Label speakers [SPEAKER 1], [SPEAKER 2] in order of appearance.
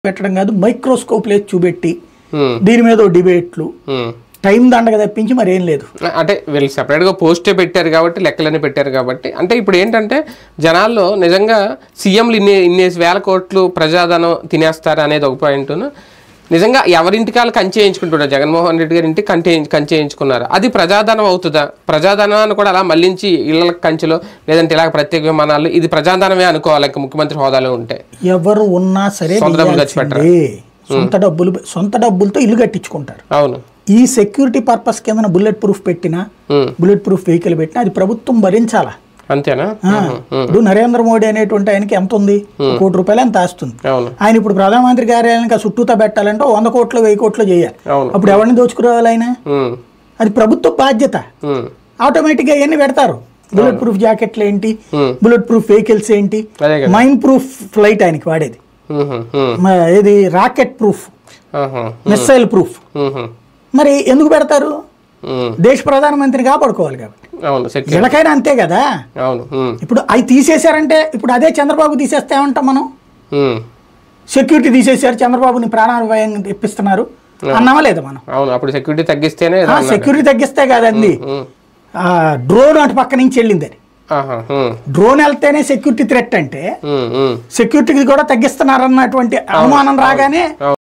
[SPEAKER 1] పెట్టడం కాదు మైక్రోస్కోప్ లేసి చూపెట్టి దీని మీద డిబేట్లు టైం దండగా తప్పించి మరి ఏం లేదు.
[SPEAKER 2] అంటే వీళ్ళు సెపరేట్గా పోస్టే పెట్టారు కాబట్టి లెక్కలని పెట్టారు కాబట్టి అంటే ఇప్పుడు ఏంటంటే జనాల్లో నిజంగా సీఎంలు ఇన్నేసి వేల కోట్లు ప్రజాధనం తినేస్తారు అనేది ఒక పాయింట్. నిజంగా ఎవరింటికి వాళ్ళు కంచేయించుకుంటున్నారు. జగన్మోహన్ రెడ్డి గారి ఇంటికి కంచేయించుకున్నారు. అది ప్రజాధనం అవుతుందా? ప్రజాధనాన్ని కూడా అలా మళ్లించి ఇళ్ల కంచెలో లేదంటే ఇలాగ ప్రత్యేక విమానాలు ఇది ప్రజాధనమే అనుకోవాలి. ఇంకా ముఖ్యమంత్రి హోదాలో ఉంటే
[SPEAKER 1] ఎవరు ఉన్నా సరే సొంత డబ్బులతో ఇల్లు కట్టించుకుంటారు.
[SPEAKER 2] అవును.
[SPEAKER 1] ఈ సెక్యూరిటీ పర్పస్ కింద బుల్లెట్ ప్రూఫ్ పెట్టినా బుల్లెట్ ప్రూఫ్ వెహికల్ పెట్టినా అది ప్రభుత్వం భరించాలా?
[SPEAKER 2] అంతేనా?
[SPEAKER 1] ఇప్పుడు నరేంద్ర మోడీ అనేటువంటి ఆయనకి ఎంత ఉంది? ₹1 కోటి ఎంత ఆస్తుంది. ఆయన ఇప్పుడు ప్రధానమంత్రి కార్యాలయానికి చుట్టూతా పెట్టాలంటే 100 కోట్లు 1000 కోట్లు చేయాలి. అప్పుడు ఎవరిని దోచుకురావాలి ఆయన? అది ప్రభుత్వ బాధ్యత. ఆటోమేటిక్ గా ఇవన్నీ పెడతారు. బుల్లెట్ ప్రూఫ్ జాకెట్లు ఏంటి, బుల్లెట్ ప్రూఫ్ వెహికల్స్ ఏంటి, మైన్ ప్రూఫ్ ఫ్లైట్ ఆయనకి వాడేది, ఏది రాకెట్ ప్రూఫ్, మిస్సైల్ ప్రూఫ్. మరి ఎందుకు పెడతారు? దేశ ప్రధానమంత్రి కాపాడుకోవాలి కాబట్టి. ఎలాకైనా అంతే కదా. ఇప్పుడు అవి తీసేశారంటే ఇప్పుడు అదే చంద్రబాబు తీసేస్తే ఏమంటాం మనం? సెక్యూరిటీ తీసేశారు, చంద్రబాబుని ప్రాణాపాయం తెప్పిస్తున్నారు అన్నామా లేదా మనం?
[SPEAKER 2] అప్పుడు సెక్యూరిటీ తగ్గిస్తేనే
[SPEAKER 1] సెక్యూరిటీ తగ్గిస్తే కాదండి, డ్రోన్ అటు పక్క నుంచి వెళ్ళిందని. డ్రోన్ వెళ్తేనే సెక్యూరిటీ థ్రెట్ అంటే సెక్యూరిటీకి కూడా తగ్గిస్తున్నారు అన్నటువంటి అనుమానం రాగానే